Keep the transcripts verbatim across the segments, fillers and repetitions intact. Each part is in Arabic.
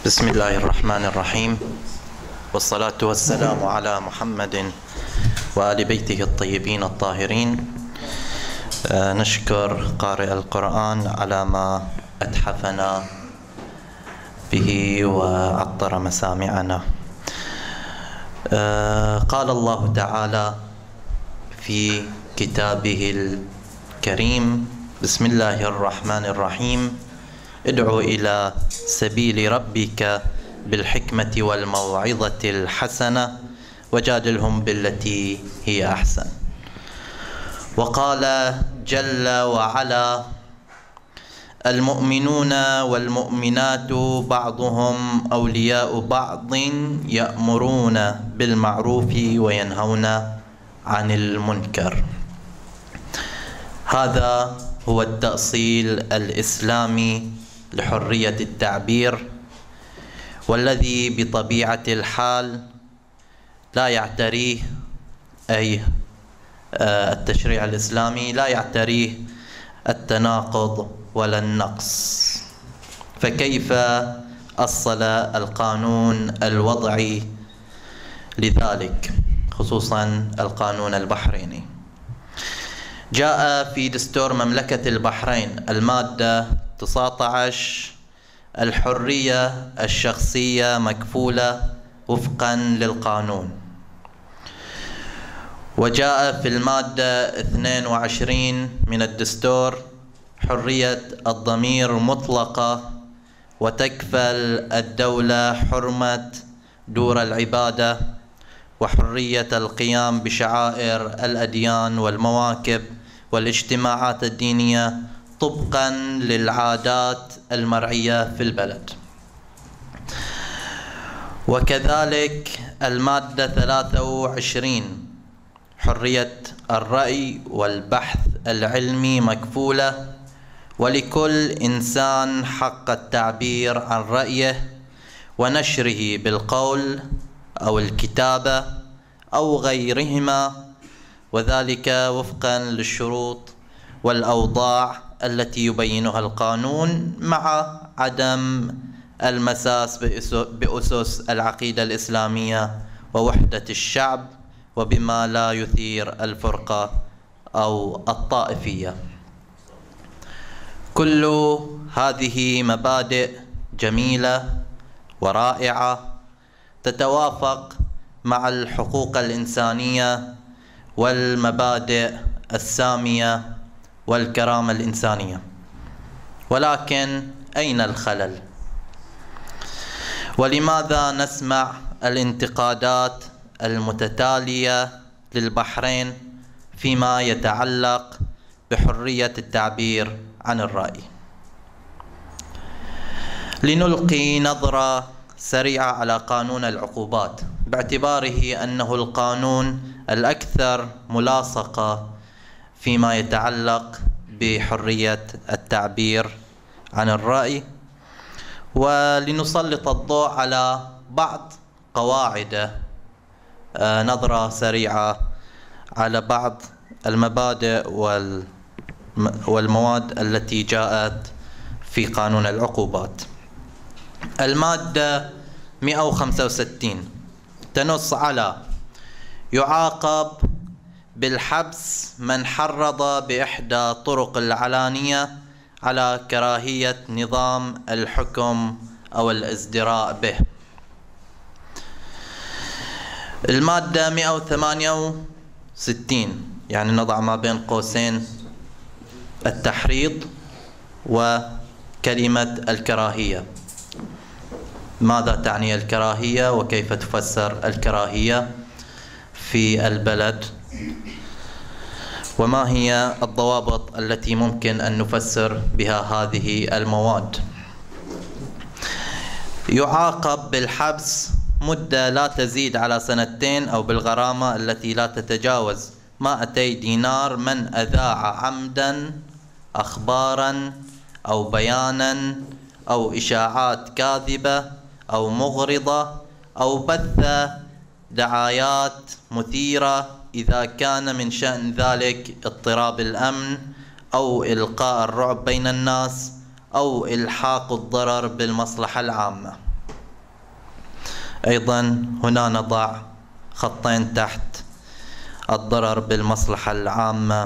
بسم الله الرحمن الرحيم، والصلاة والسلام على محمد وآل بيته الطيبين الطاهرين. آه نشكر قارئ القرآن على ما أتحفنا به وعطر مسامعنا. آه قال الله تعالى في كتابه الكريم: بسم الله الرحمن الرحيم، ادع إلى سبيل ربك بالحكمة والموعظة الحسنة وجادلهم بالتي هي أحسن. وقال جل وعلا: المؤمنون والمؤمنات بعضهم أولياء بعض يأمرون بالمعروف وينهون عن المنكر. هذا هو التأصيل الإسلامي لحرية التعبير، والذي بطبيعة الحال لا يعتريه أي التشريع الإسلامي لا يعتريه التناقض ولا النقص. فكيف أصل القانون الوضعي لذلك، خصوصا القانون البحريني؟ جاء في دستور مملكة البحرين المادة تسعة عشر: الحرية الشخصية مكفولة وفقا للقانون. وجاء في المادة اثنين وعشرين من الدستور: حرية الضمير مطلقة، وتكفل الدولة حرمة دور العبادة وحرية القيام بشعائر الأديان والمواكب والاجتماعات الدينية طبقا للعادات المرعية في البلد. وكذلك المادة ثلاثة وعشرين: حرية الرأي والبحث العلمي مكفولة، ولكل إنسان حق التعبير عن رأيه ونشره بالقول أو الكتابة أو غيرهما، وذلك وفقا للشروط والأوضاع التي يبينها القانون، مع عدم المساس بأسس العقيدة الإسلامية ووحدة الشعب، وبما لا يثير الفرقة أو الطائفية. كل هذه مبادئ جميلة ورائعة تتوافق مع الحقوق الإنسانية والمبادئ السامية والكرامة الإنسانية، ولكن أين الخلل؟ ولماذا نسمع الانتقادات المتتالية للبحرين فيما يتعلق بحرية التعبير عن الرأي؟ لنلقي نظرة سريعة على قانون العقوبات، باعتباره أنه القانون الأكثر ملاصقة فيما يتعلق بحرية التعبير عن الرأي، ولنسلط الضوء على بعض قواعده. نظرة سريعة على بعض المبادئ والمواد التي جاءت في قانون العقوبات. المادة مئة وخمسة وستين تنص على: يعاقب بالحبس من حرض بإحدى طرق العلانية على كراهية نظام الحكم أو الازدراء به. المادة مئة وثمانية وستين، يعني نضع ما بين قوسين التحريض وكلمة الكراهية. ماذا تعني الكراهية وكيف تفسر الكراهية في البلد؟ وما هي الضوابط التي ممكن أن نفسر بها هذه المواد؟ يعاقب بالحبس مدة لا تزيد على سنتين، أو بالغرامة التي لا تتجاوز مائتي دينار من أذاع عمدا أخبارا أو بيانا أو إشاعات كاذبة أو مغرضة أو بث دعايات مثيرة، إذا كان من شأن ذلك اضطراب الأمن أو إلقاء الرعب بين الناس أو إلحاق الضرر بالمصلحة العامة. أيضا هنا نضع خطين تحت الضرر بالمصلحة العامة.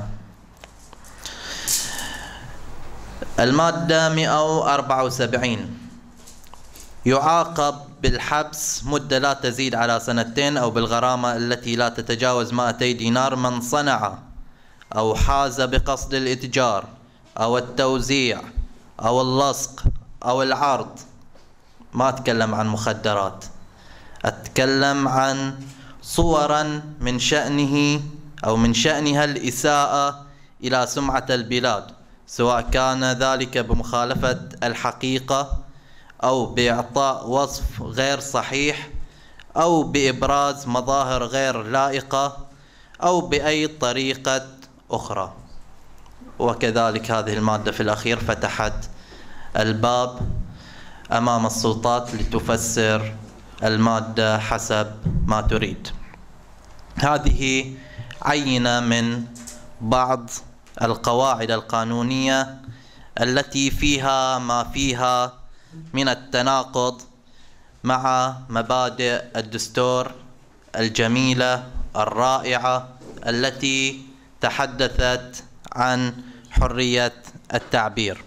المادة مئة وأربعة وسبعين: يعاقب بالحبس مدة لا تزيد على سنتين أو بالغرامة التي لا تتجاوز مائتي دينار من صنع أو حاز بقصد الإتجار أو التوزيع أو اللصق أو العرض. ما أتكلم عن مخدرات، أتكلم عن صورا من شأنه أو من شأنها الإساءة إلى سمعة البلاد، سواء كان ذلك بمخالفة الحقيقة أو بإعطاء وصف غير صحيح أو بإبراز مظاهر غير لائقة أو بأي طريقة أخرى. وكذلك هذه المادة في الأخير فتحت الباب أمام السلطات لتفسر المادة حسب ما تريد. هذه عينة من بعض القواعد القانونية التي فيها ما فيها من التناقض مع مبادئ الدستور الجميلة الرائعة التي تحدثت عن حرية التعبير.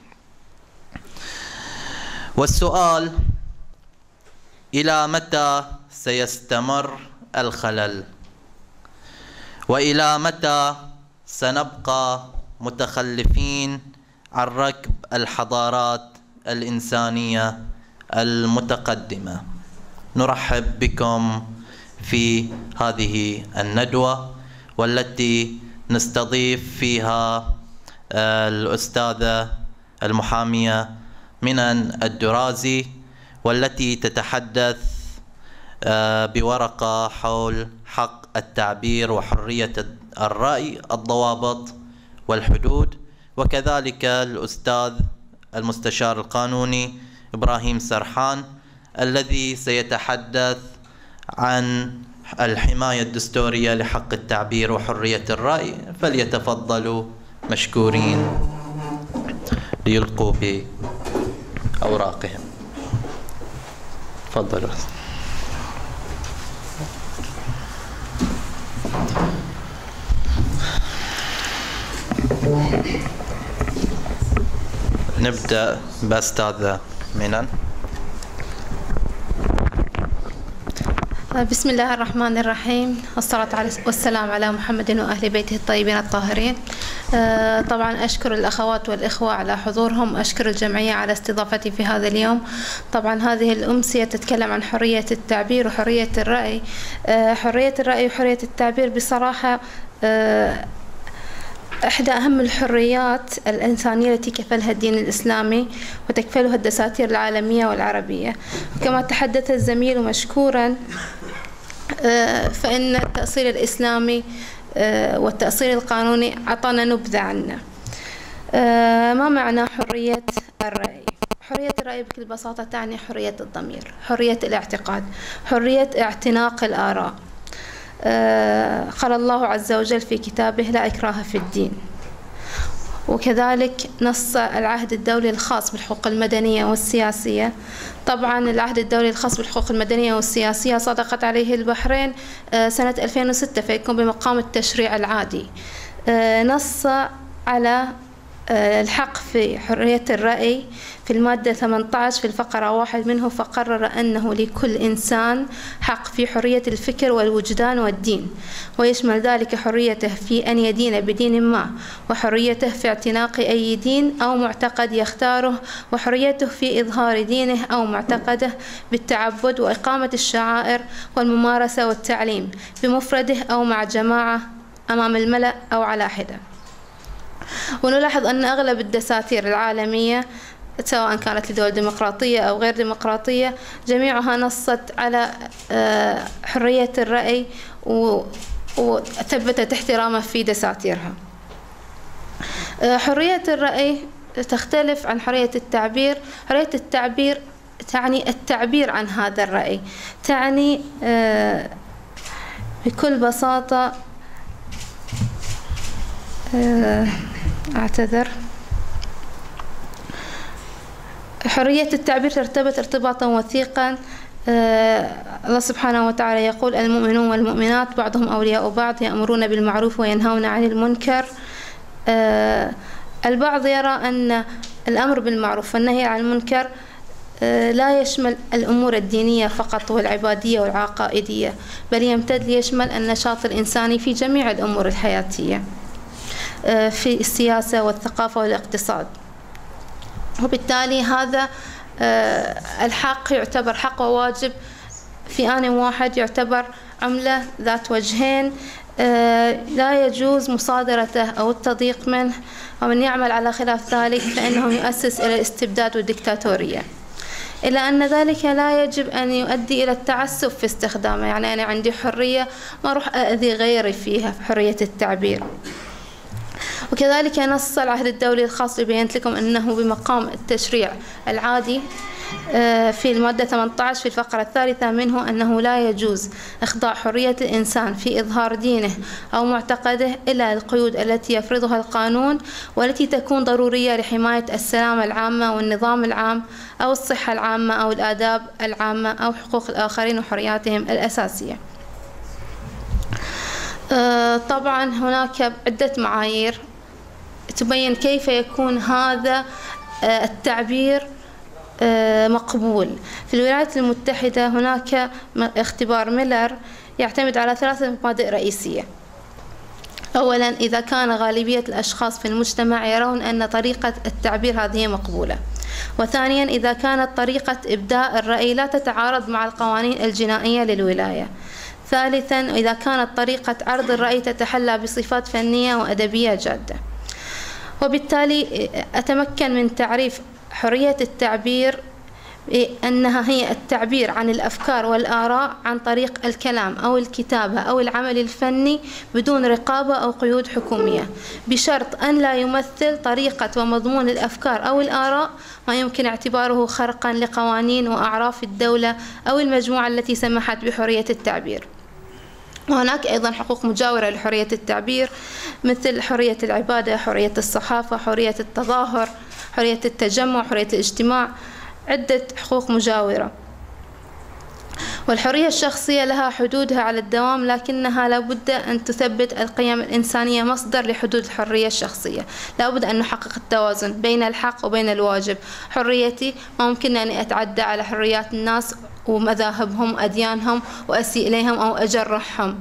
والسؤال: إلى متى سيستمر الخلل؟ وإلى متى سنبقى متخلفين عن ركب الحضارات الإنسانية المتقدمة؟ نرحب بكم في هذه الندوة والتي نستضيف فيها الأستاذة المحامية منن الدرازي، والتي تتحدث بورقة حول حق التعبير وحرية الرأي، الضوابط والحدود، وكذلك الأستاذ المستشار القانوني إبراهيم سرحان الذي سيتحدث عن الحماية الدستورية لحق التعبير وحرية الرأي. فليتفضلوا مشكورين ليلقوا بأوراقهم. تفضلوا. نبدأ بأستاذة منن. بسم الله الرحمن الرحيم، والصلاة والسلام على محمد وأهل بيته الطيبين الطاهرين. طبعا أشكر الأخوات والإخوة على حضورهم، أشكر الجمعية على استضافتي في هذا اليوم. طبعا هذه الأمسية تتكلم عن حرية التعبير وحرية الرأي. حرية الرأي وحرية التعبير بصراحة إحدى أهم الحريات الإنسانية التي كفلها الدين الإسلامي وتكفلها الدساتير العالمية والعربية. كما تحدث الزميل مشكورا، فإن التأصيل الإسلامي والتأصيل القانوني أعطانا نبذة عنه. ما معنى حرية الرأي؟ حرية الرأي بكل بساطة تعني حرية الضمير، حرية الاعتقاد، حرية اعتناق الآراء. قال الله عز وجل في كتابه: لا إكراه في الدين. وكذلك نص العهد الدولي الخاص بالحقوق المدنية والسياسية. طبعا العهد الدولي الخاص بالحقوق المدنية والسياسية صدقت عليه البحرين سنة ألفين وستة، فيكون بمقام التشريع العادي. نص على الحق في حرية الرأي في المادة ثمانية عشر في الفقرة واحد منه، فقرر أنه لكل إنسان حق في حرية الفكر والوجدان والدين، ويشمل ذلك حريته في أن يدين بدين ما، وحريته في اعتناق أي دين أو معتقد يختاره، وحريته في إظهار دينه أو معتقده بالتعبد وإقامة الشعائر والممارسة والتعليم بمفرده أو مع جماعة أمام الملأ أو على حدة. ونلاحظ أن أغلب الدساتير العالمية سواء كانت لدول ديمقراطية أو غير ديمقراطية جميعها نصت على حرية الرأي وثبتت احترامه في دساتيرها. حرية الرأي تختلف عن حرية التعبير. حرية التعبير تعني التعبير عن هذا الرأي، تعني بكل بساطة أعتذر حرية التعبير ترتبط ارتباطا وثيقا الله سبحانه وتعالى يقول: المؤمنون والمؤمنات بعضهم أولياء بعض يأمرون بالمعروف وينهون عن المنكر. البعض يرى أن الأمر بالمعروف والنهي عن المنكر لا يشمل الأمور الدينية فقط والعبادية والعقائدية، بل يمتد ليشمل النشاط الإنساني في جميع الأمور الحياتية، في السياسة والثقافة والاقتصاد. وبالتالي هذا الحق يعتبر حق وواجب في آن واحد، يعتبر عملة ذات وجهين لا يجوز مصادرته أو التضييق منه، ومن يعمل على خلاف ذلك فإنه يؤسس إلى الاستبداد والديكتاتورية، إلا أن ذلك لا يجب أن يؤدي إلى التعسف في استخدامه. يعني أنا عندي حرية، ما أروح أذي غيري فيها، في حرية التعبير. وكذلك نص العهد الدولي الخاص ببينت لكم أنه بمقام التشريع العادي في المادة ثمانية عشر في الفقرة الثالثة منه أنه لا يجوز إخضاع حرية الإنسان في إظهار دينه أو معتقده إلى القيود التي يفرضها القانون، والتي تكون ضرورية لحماية السلامة العامة والنظام العام أو الصحة العامة أو الآداب العامة أو حقوق الآخرين وحرياتهم الأساسية. طبعا هناك عدة معايير تبين كيف يكون هذا التعبير مقبول. في الولايات المتحدة هناك اختبار ميلر يعتمد على ثلاثة مبادئ رئيسية. أولا، إذا كان غالبية الأشخاص في المجتمع يرون أن طريقة التعبير هذه مقبولة. وثانيا، إذا كانت طريقة إبداء الرأي لا تتعارض مع القوانين الجنائية للولاية. ثالثا، إذا كانت طريقة عرض الرأي تتحلى بصفات فنية وأدبية جادة. وبالتالي أتمكن من تعريف حرية التعبير أنها هي التعبير عن الأفكار والآراء عن طريق الكلام أو الكتابة أو العمل الفني بدون رقابة أو قيود حكومية، بشرط أن لا يمثل طريقة ومضمون الأفكار أو الآراء ما يمكن اعتباره خرقا لقوانين وأعراف الدولة أو المجموعة التي سمحت بحرية التعبير. وهناك أيضا حقوق مجاورة لحرية التعبير، مثل حرية العبادة، حرية الصحافة، حرية التظاهر، حرية التجمع، حرية الاجتماع، عدة حقوق مجاورة. والحرية الشخصية لها حدودها على الدوام، لكنها لابد أن تثبت القيم الإنسانية مصدر لحدود الحرية الشخصية. لابد أن نحقق التوازن بين الحق وبين الواجب. حريتي ما ممكن أني أتعدى على حريات الناس ومذاهبهم وأديانهم وأسيء إليهم أو أجرحهم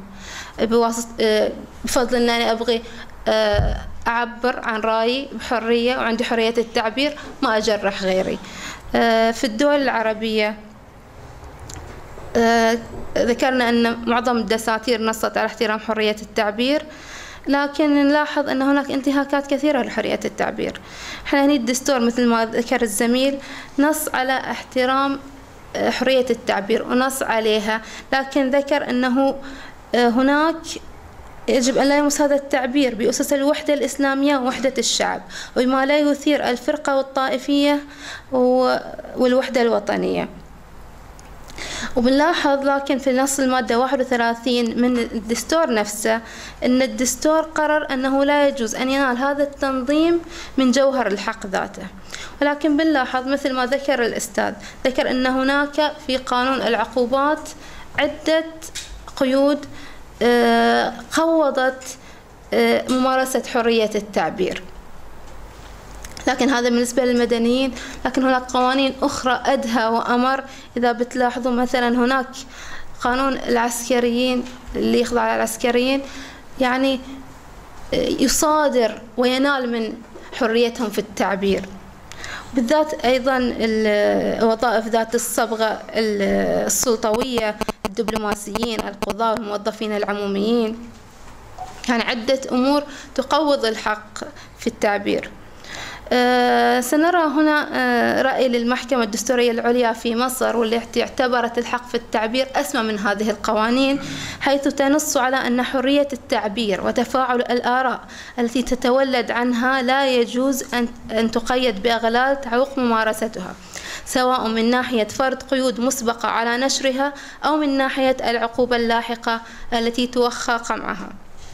بفضل أنني أبغي أعبر عن رأيي بحرية وعندي حرية التعبير، ما أجرح غيري. في الدول العربية ذكرنا أن معظم الدساتير نصت على احترام حرية التعبير، لكن نلاحظ أن هناك انتهاكات كثيرة لحرية التعبير. احنا هنا الدستور مثل ما ذكر الزميل نص على احترام حرية التعبير ونص عليها، لكن ذكر أنه هناك يجب أن لا يمس هذا التعبير بأسس الوحدة الإسلامية ووحدة الشعب، وبما لا يثير الفرقة والطائفية والوحدة الوطنية. وبنلاحظ لكن في نص المادة واحد وثلاثين من الدستور نفسه أن الدستور قرر أنه لا يجوز أن ينال هذا التنظيم من جوهر الحق ذاته. ولكن بنلاحظ مثل ما ذكر الأستاذ، ذكر أن هناك في قانون العقوبات عدة قيود قوضت ممارسة حرية التعبير، لكن هذا بالنسبة للمدنيين. لكن هناك قوانين أخرى أدهى وأمر. إذا بتلاحظوا مثلا هناك قانون العسكريين اللي يخضع على العسكريين، يعني يصادر وينال من حريتهم في التعبير، بالذات أيضا الوظائف ذات الصبغة السلطوية، الدبلوماسيين، القضاة، الموظفين العموميين. يعني عدة أمور تقوض الحق في التعبير. أه سنرى هنا أه رأي للمحكمة الدستورية العليا في مصر، والتي اعتبرت الحق في التعبير أسمى من هذه القوانين، حيث تنص على أن حرية التعبير وتفاعل الآراء التي تتولد عنها لا يجوز أن, أن تقيد بأغلال تعوق ممارستها، سواء من ناحية فرض قيود مسبقة على نشرها أو من ناحية العقوبة اللاحقة التي توخى قمعها.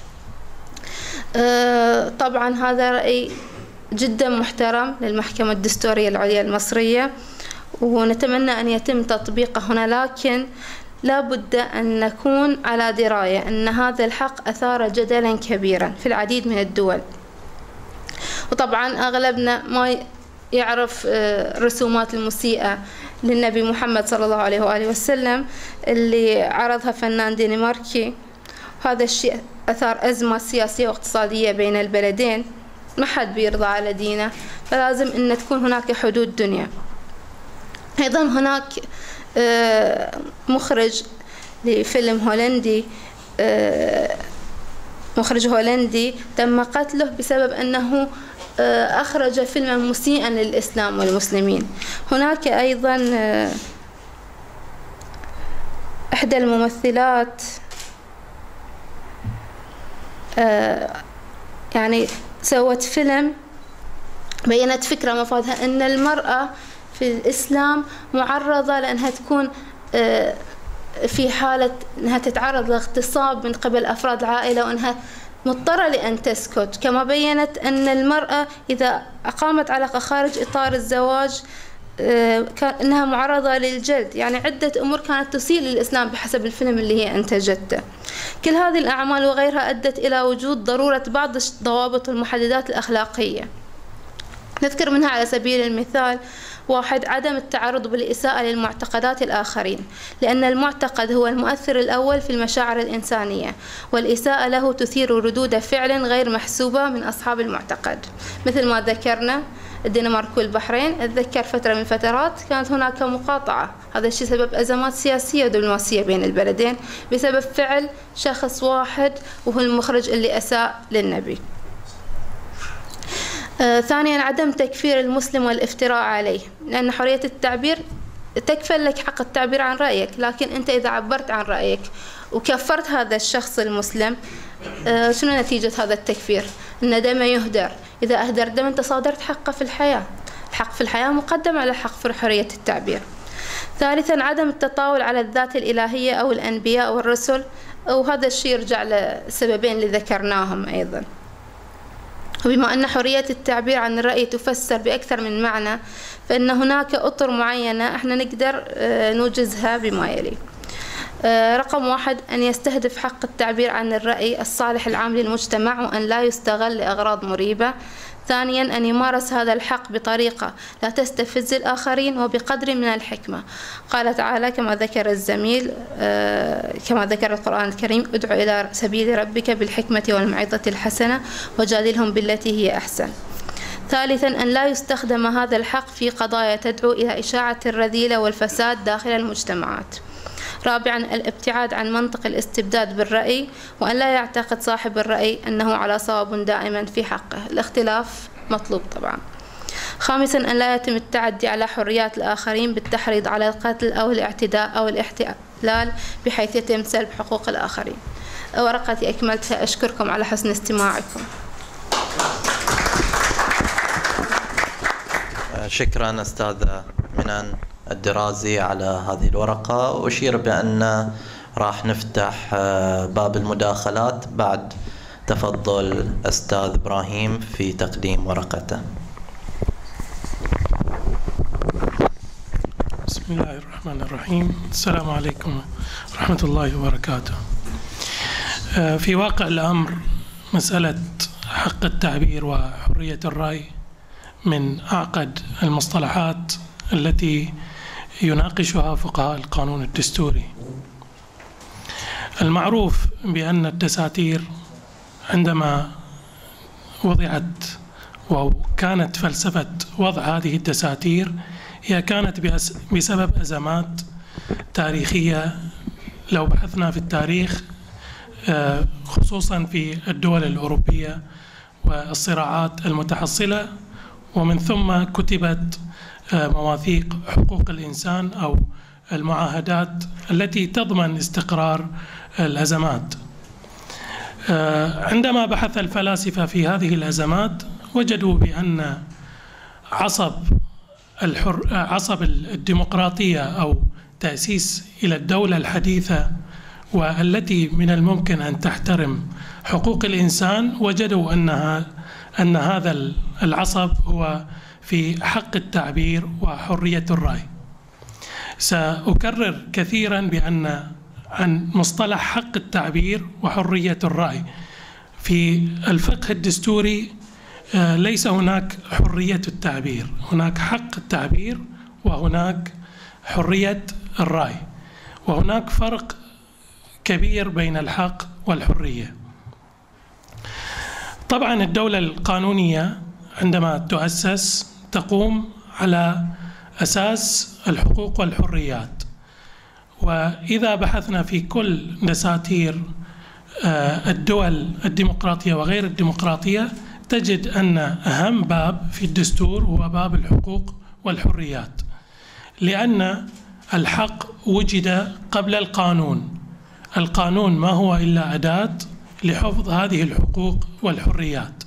أه طبعا هذا رأي جدا محترم للمحكمة الدستورية العليا المصرية، ونتمنى أن يتم تطبيقه هنا، لكن لا بد أن نكون على دراية أن هذا الحق أثار جدلا كبيرا في العديد من الدول. وطبعا أغلبنا ما يعرف الرسومات المسيئة للنبي محمد صلى الله عليه وآله وسلم اللي عرضها فنان دنماركي، وهذا الشيء أثار أزمة سياسية واقتصادية بين البلدين، ما حد بيرضى على دينه، فلازم أن تكون هناك حدود دنيا. أيضا هناك مخرج لفيلم هولندي، مخرج هولندي تم قتله بسبب أنه أخرج فيلما مسيئا للإسلام والمسلمين. هناك أيضا إحدى الممثلات يعني سوت فيلم بينت فكرة مفادها أن المرأة في الإسلام معرضة لأنها تكون في حالة أنها تتعرض لاغتصاب من قبل أفراد العائلة، وأنها مضطرة لأن تسكت. كما بينت أن المرأة إذا أقامت علاقة خارج إطار الزواج كان أنها معرضة للجلد. يعني عدة أمور كانت تسيء للإسلام بحسب الفيلم اللي هي أنتجته. كل هذه الأعمال وغيرها أدت إلى وجود ضرورة بعض الضوابط والمحددات الأخلاقية. نذكر منها على سبيل المثال: واحد، عدم التعرض بالإساءة للمعتقدات الآخرين، لأن المعتقد هو المؤثر الأول في المشاعر الإنسانية، والإساءة له تثير ردود فعل غير محسوبة من أصحاب المعتقد. مثل ما ذكرنا الدنمارك والبحرين، أتذكر فترة من فترات كانت هناك مقاطعة، هذا الشيء سبب أزمات سياسية ودبلوماسية بين البلدين بسبب فعل شخص واحد وهو المخرج اللي أساء للنبي. آه، ثانيا، عدم تكفير المسلم والافتراء عليه، لأن حرية التعبير تكفل لك حق التعبير عن رأيك، لكن أنت إذا عبرت عن رأيك وكفرت هذا الشخص المسلم، آه، شنو نتيجة هذا التكفير؟ أن دمه يهدر. إذا أهدر دم أنت صادرت حقه في الحياة، الحق في الحياة مقدم على الحق في حرية التعبير. ثالثا، عدم التطاول على الذات الإلهية أو الأنبياء والرسل، وهذا الشيء يرجع لسببين اللي ذكرناهم أيضا. وبما أن حرية التعبير عن الرأي تفسر بأكثر من معنى، فإن هناك أطر معينة احنا نقدر نوجزها بما يلي. رقم واحد، أن يستهدف حق التعبير عن الرأي الصالح العام للمجتمع، وأن لا يستغل لأغراض مريبة. ثانيا، أن يمارس هذا الحق بطريقة لا تستفز الآخرين وبقدر من الحكمة. قال تعالى كما ذكر الزميل كما ذكر القرآن الكريم: ادع إلى سبيل ربك بالحكمة والموعظة الحسنة وجادلهم بالتي هي أحسن. ثالثا، أن لا يستخدم هذا الحق في قضايا تدعو إلى إشاعة الرذيلة والفساد داخل المجتمعات. رابعا، الابتعاد عن منطق الاستبداد بالرأي، وأن لا يعتقد صاحب الرأي أنه على صواب دائما في حقه، الاختلاف مطلوب طبعا. خامسا، أن لا يتم التعدي على حريات الآخرين بالتحريض على القتل أو الاعتداء أو الاحتلال بحيث يتم سلب حقوق الآخرين. ورقتي أكملتها، أشكركم على حسن استماعكم. شكرا أستاذة منان الدرازي على هذه الورقة، وأشير بأن راح نفتح باب المداخلات بعد تفضل أستاذ إبراهيم في تقديم ورقته. بسم الله الرحمن الرحيم. السلام عليكم ورحمة الله وبركاته. في واقع الأمر مسألة حق التعبير وحرية الرأي من أعقد المصطلحات التي يناقشها فقهاء القانون الدستوري. المعروف بأن الدساتير عندما وضعت وكانت فلسفة وضع هذه الدساتير هي كانت بسبب أزمات تاريخية. لو بحثنا في التاريخ خصوصا في الدول الأوروبية والصراعات المتحصلة، ومن ثم كتبت مواثيق حقوق الإنسان أو المعاهدات التي تضمن استقرار الأزمات. عندما بحث الفلاسفة في هذه الأزمات وجدوا بأن عصب الحر عصب الديمقراطية أو تأسيس إلى الدولة الحديثة والتي من الممكن أن تحترم حقوق الإنسان، وجدوا أنها أن هذا العصب هو في حق التعبير وحرية الرأي. سأكرر كثيرا بأن عن مصطلح حق التعبير وحرية الرأي. في الفقه الدستوري ليس هناك حرية التعبير، هناك حق التعبير وهناك حرية الرأي، وهناك فرق كبير بين الحق والحرية. طبعا الدولة القانونية عندما تؤسس تقوم على أساس الحقوق والحريات، وإذا بحثنا في كل دساتير الدول الديمقراطية وغير الديمقراطية تجد أن أهم باب في الدستور هو باب الحقوق والحريات، لأن الحق وجد قبل القانون. القانون ما هو إلا أداة لحفظ هذه الحقوق والحريات.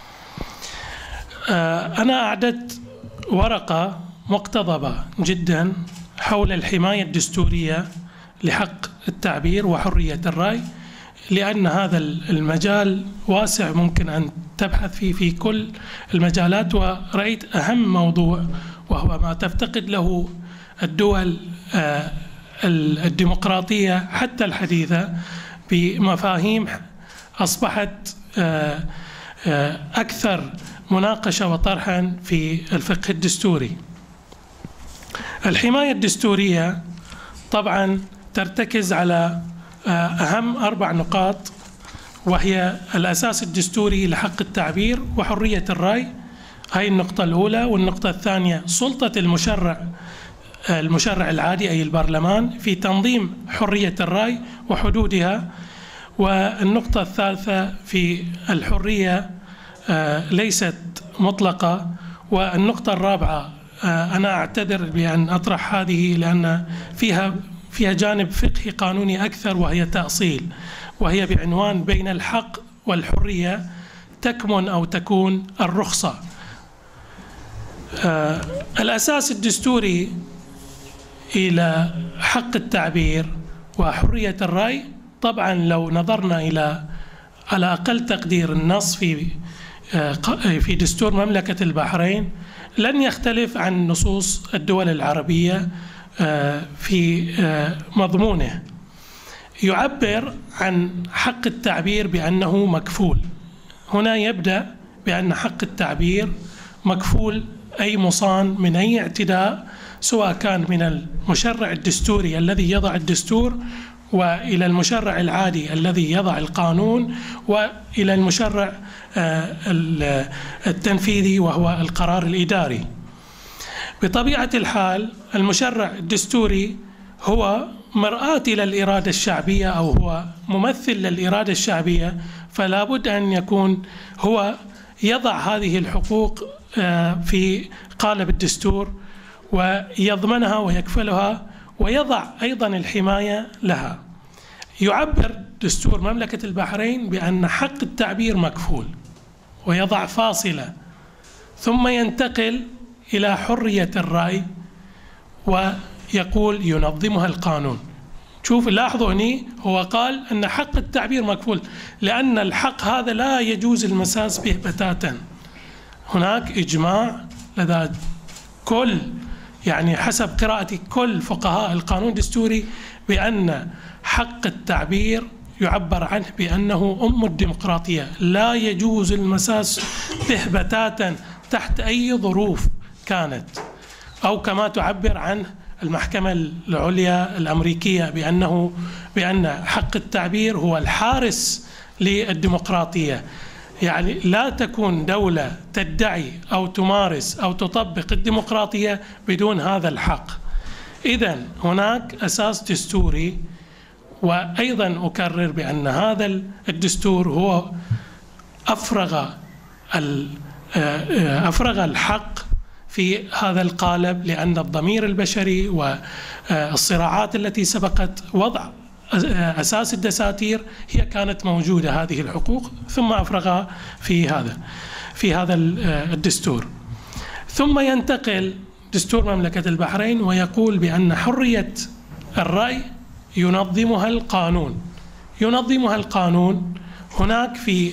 أنا أعددت ورقة مقتضبة جدا حول الحماية الدستورية لحق التعبير وحرية الرأي، لأن هذا المجال واسع ممكن أن تبحث فيه في كل المجالات، ورأيت أهم موضوع وهو ما تفتقد له الدول الديمقراطية حتى الحديثة بمفاهيم أصبحت أكثر مناقشة وطرحا في الفقه الدستوري. الحماية الدستورية طبعا ترتكز على أهم أربع نقاط، وهي الأساس الدستوري لحق التعبير وحرية الرأي، هاي النقطة الأولى. والنقطة الثانية سلطة المشرع المشرع العادي أي البرلمان في تنظيم حرية الرأي وحدودها. والنقطة الثالثة في الحرية ليست مطلقة. والنقطة الرابعة أنا أعتذر بأن أطرح هذه لأن فيها فيها جانب فقهي قانوني أكثر، وهي تأصيل، وهي بعنوان بين الحق والحرية تكمن أو تكون الرخصة. الأساس الدستوري إلى حق التعبير وحرية الرأي، طبعا لو نظرنا إلى على أقل تقدير النص في في دستور مملكة البحرين لن يختلف عن نصوص الدول العربية في مضمونه. يعبر عن حق التعبير بأنه مكفول. هنا يبدأ بأن حق التعبير مكفول أي مصان من أي اعتداء، سواء كان من المشرع الدستوري الذي يضع الدستور، وإلى المشرع العادي الذي يضع القانون، وإلى المشرع التنفيذي وهو القرار الإداري. بطبيعة الحال المشرع الدستوري هو مرآة إلى الإرادة الشعبية أو هو ممثل للإرادة الشعبية، فلا بد أن يكون هو يضع هذه الحقوق في قالب الدستور ويضمنها ويكفلها ويضع أيضا الحماية لها. يعبر دستور مملكة البحرين بأن حق التعبير مكفول ويضع فاصلة، ثم ينتقل إلى حرية الرأي ويقول ينظمها القانون. شوف لاحظوا هني هو قال أن حق التعبير مكفول، لأن الحق هذا لا يجوز المساس به بتاتا. هناك إجماع لدى كل يعني حسب قراءة كل فقهاء القانون الدستوري بأن حق التعبير يعبر عنه بأنه أم الديمقراطية، لا يجوز المساس به بتاتا تحت أي ظروف كانت، أو كما تعبر عنه المحكمة العليا الأمريكية بأنه بأن حق التعبير هو الحارس للديمقراطية. يعني لا تكون دولة تدعي أو تمارس أو تطبق الديمقراطية بدون هذا الحق. إذن هناك أساس دستوري، وأيضا أكرر بأن هذا الدستور هو أفرغ أفرغ الحق في هذا القالب، لأن الضمير البشري والصراعات التي سبقت وضع أساس الدساتير هي كانت موجودة هذه الحقوق، ثم أفرغها في هذا في هذا الدستور. ثم ينتقل دستور مملكة البحرين ويقول بأن حرية الرأي ينظمها القانون. ينظمها القانون. هناك في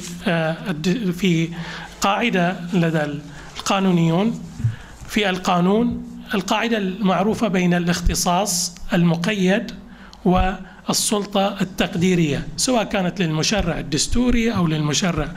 في قاعدة لدى القانونيون في القانون القاعدة المعروفة بين الاختصاص المقيد والسلطة التقديرية، سواء كانت للمشرع الدستوري أو للمشرع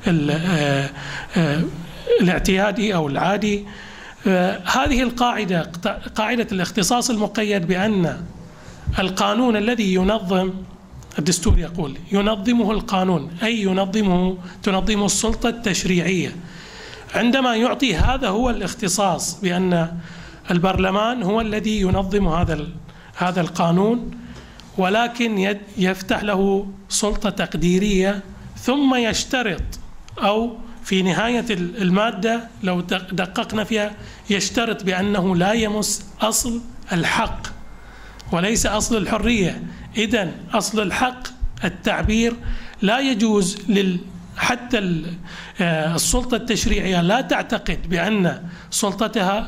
الاعتيادي أو العادي. هذه القاعدة، قاعدة الاختصاص المقيد، بأن القانون الذي ينظم، الدستور يقول ينظمه القانون، أي ينظمه تنظمه السلطة التشريعية. عندما يعطي هذا هو الاختصاص، بأن البرلمان هو الذي ينظم هذا هذا القانون، ولكن يفتح له سلطة تقديرية، ثم يشترط، أو في نهاية المادة لو دققنا فيها يشترط بأنه لا يمس أصل الحق وليس أصل الحرية. إذن أصل الحق التعبير لا يجوز لل حتى السلطة التشريعية لا تعتقد بأن سلطتها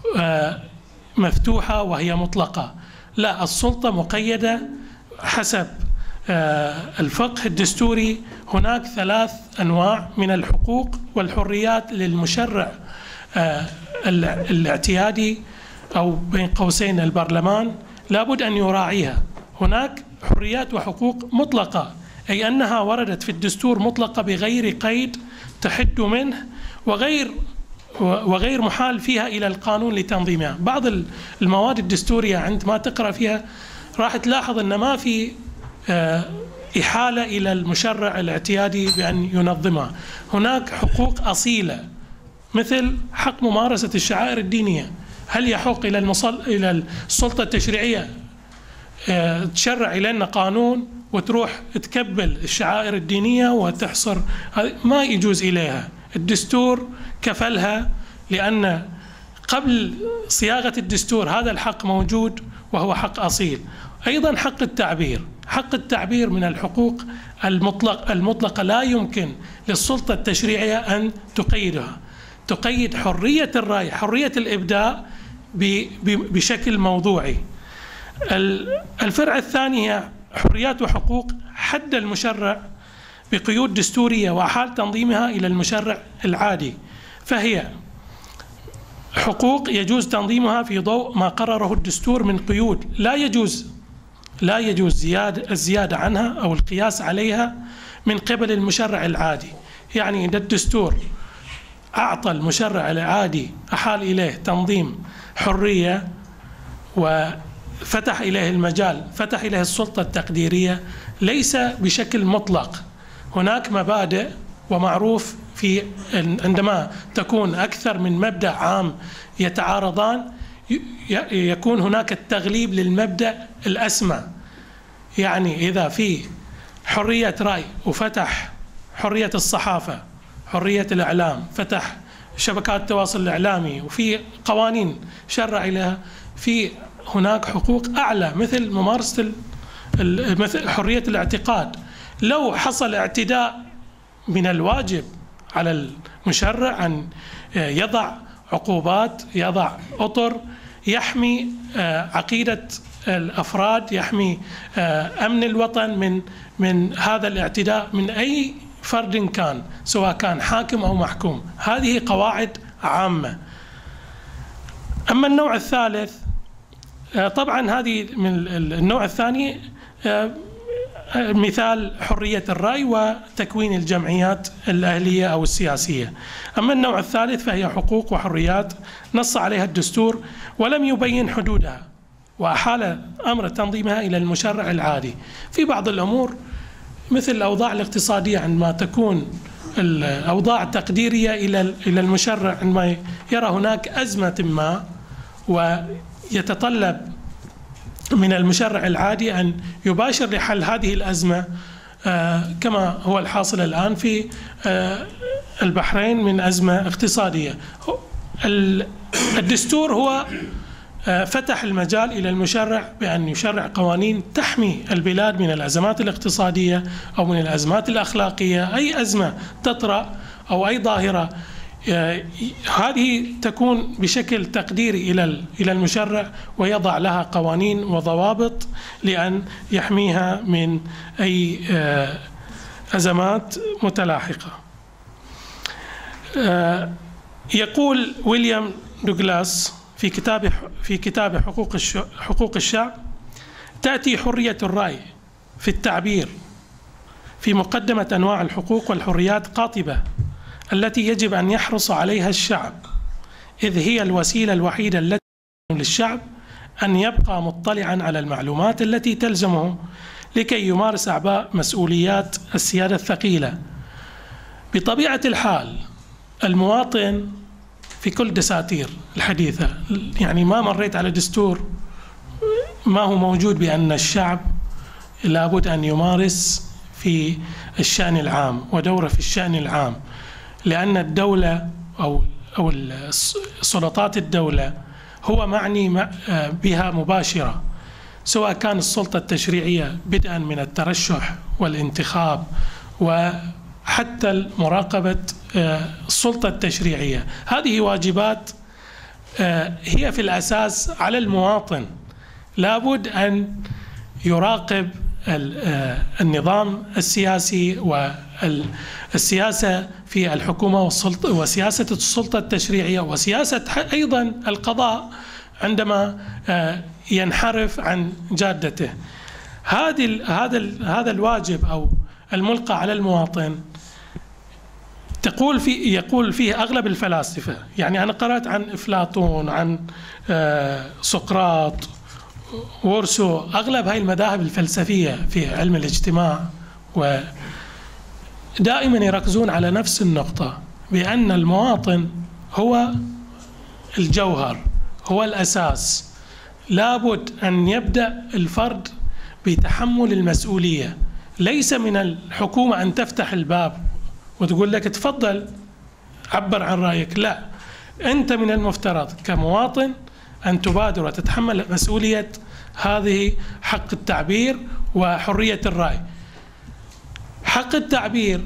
مفتوحة وهي مطلقة، لا، السلطة مقيدة حسب الفقه الدستوري. هناك ثلاث أنواع من الحقوق والحريات للمشرع الاعتيادي أو بين قوسين البرلمان، لابد أن يراعيها. هناك حريات وحقوق مطلقة، أي أنها وردت في الدستور مطلقة بغير قيد تحد منه، وغير وغير محال فيها إلى القانون لتنظيمها. بعض المواد الدستورية عندما تقرأ فيها راح تلاحظ أن ما في إحالة إلى المشرع الاعتيادي بأن ينظمها. هناك حقوق أصيلة مثل حق ممارسة الشعائر الدينية. هل يحق إلى المصل... إلى السلطة التشريعية تشرع إلينا قانون وتروح تكبل الشعائر الدينية وتحصر؟ ما يجوز إليها. الدستور كفلها، لأن قبل صياغة الدستور هذا الحق موجود وهو حق أصيل. أيضا حق التعبير، حق التعبير من الحقوق المطلق المطلقة، لا يمكن للسلطة التشريعية أن تقيدها. تقيد حرية الرأي، حرية الإبداع بشكل موضوعي. الفرع الثاني هي حريات وحقوق حد المشرع بقيود دستورية وحال تنظيمها إلى المشرع العادي، فهي حقوق يجوز تنظيمها في ضوء ما قرره الدستور من قيود، لا يجوز لا يجوز زيادة الزيادة عنها أو القياس عليها من قبل المشرع العادي. يعني إذا الدستور أعطى المشرع العادي، أحال إليه تنظيم حرية وفتح إليه المجال، فتح إليه السلطة التقديرية، ليس بشكل مطلق. هناك مبادئ، ومعروف في عندما تكون أكثر من مبدأ عام يتعارضان يكون هناك التغليب للمبدأ الأسمى. يعني إذا في حرية رأي وفتح حرية الصحافة، حرية الإعلام، فتح شبكات التواصل الإعلامي، وفي قوانين شرع لها، في هناك حقوق أعلى مثل ممارسة مثل حرية الاعتقاد. لو حصل اعتداء من الواجب على المشرع أن يضع عقوبات، يضع أطر يحمي عقيدة الأفراد، يحمي أمن الوطن من من هذا الاعتداء من أي فرد كان، سواء كان حاكم أو محكوم. هذه قواعد عامة. أما النوع الثالث، طبعا هذه من النوع الثاني مثال حرية الرأي وتكوين الجمعيات الأهلية أو السياسية. أما النوع الثالث فهي حقوق وحريات نص عليها الدستور ولم يبين حدودها، وأحال أمر تنظيمها إلى المشرع العادي. في بعض الأمور مثل الأوضاع الاقتصادية، عندما تكون الأوضاع التقديرية إلى إلى المشرع، عندما يرى هناك أزمة ما ويتطلب من المشرع العادي أن يباشر لحل هذه الأزمة، كما هو الحاصل الآن في البحرين من أزمة اقتصادية. الدستور هو فتح المجال إلى المشرع بأن يشرع قوانين تحمي البلاد من الأزمات الاقتصادية أو من الأزمات الأخلاقية. أي أزمة تطرأ أو أي ظاهرة هذه تكون بشكل تقديري إلى إلى المشرع، ويضع لها قوانين وضوابط لأن يحميها من أي أزمات متلاحقة. يقول ويليام دوغلاس في كتاب في كتاب حقوق حقوق الشعب تأتي حرية الرأي في التعبير في مقدمة أنواع الحقوق والحريات قاطبة التي يجب أن يحرص عليها الشعب، إذ هي الوسيلة الوحيدة التي للشعب أن يبقى مطلعا على المعلومات التي تلزمه لكي يمارس أعباء مسؤوليات السيادة الثقيلة. بطبيعة الحال المواطن في كل دساتير الحديثة، يعني ما مريت على دستور ما هو موجود بأن الشعب لابد أن يمارس في الشأن العام ودوره في الشأن العام، لأن الدولة أو أو سلطات الدولة هو معني بها مباشرة، سواء كان السلطة التشريعية بدءا من الترشح والانتخاب وحتى مراقبة السلطة التشريعية. هذه واجبات هي في الأساس على المواطن، لابد أن يراقب النظام السياسي والسياسة في الحكومة والسلطة وسياسة السلطة التشريعية وسياسة أيضا القضاء عندما ينحرف عن جادته. هذه هذا هذا الواجب أو الملقى على المواطن تقول في يقول فيه أغلب الفلاسفة. يعني أنا قرأت عن أفلاطون، عن سقراط، وورسو، أغلب هاي المذاهب الفلسفية في علم الاجتماع، ودائما يركزون على نفس النقطة، بأن المواطن هو الجوهر، هو الأساس. لابد أن يبدأ الفرد بتحمل المسؤولية، ليس من الحكومة أن تفتح الباب وتقول لك تفضل عبر عن رأيك، لا، أنت من المفترض كمواطن أن تبادر وتتحمل مسؤولية هذه حق التعبير وحرية الرأي. حق التعبير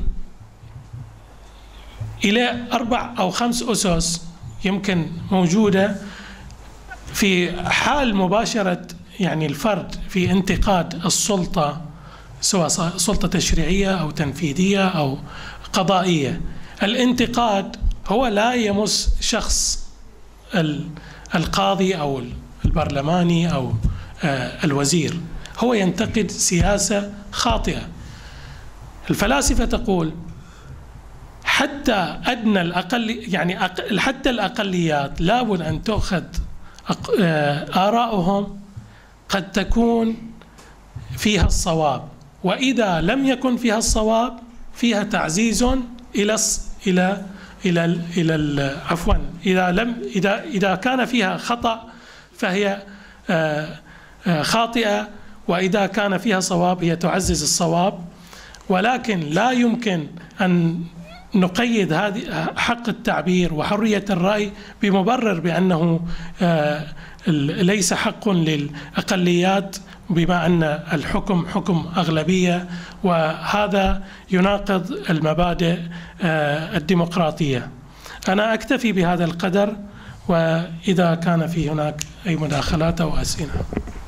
إلى أربع أو خمس أسس يمكن موجودة في حال مباشرة يعني الفرد في انتقاد السلطة، سواء سلطة تشريعية أو تنفيذية أو قضائية. الانتقاد هو لا يمس شخص القاضي أو البرلماني أو الوزير، هو ينتقد سياسة خاطئة. الفلاسفة تقول حتى أدنى الأقل يعني حتى الأقليات لابد أن تأخذ آراؤهم قد تكون فيها الصواب، وإذا لم يكن فيها الصواب فيها تعزيز إلى إلى إلى إلى عفوا إذا لم إذا إذا كان فيها خطأ فهي خاطئة، وإذا كان فيها صواب هي تعزز الصواب. ولكن لا يمكن أن نقيد هذه حق التعبير وحرية الرأي بمبرر بأنه ليس حق للأقليات، بما أن الحكم حكم أغلبية، وهذا يناقض المبادئ الديمقراطية. أنا أكتفي بهذا القدر، وإذا كان في هناك أي مداخلات أو أسئلة.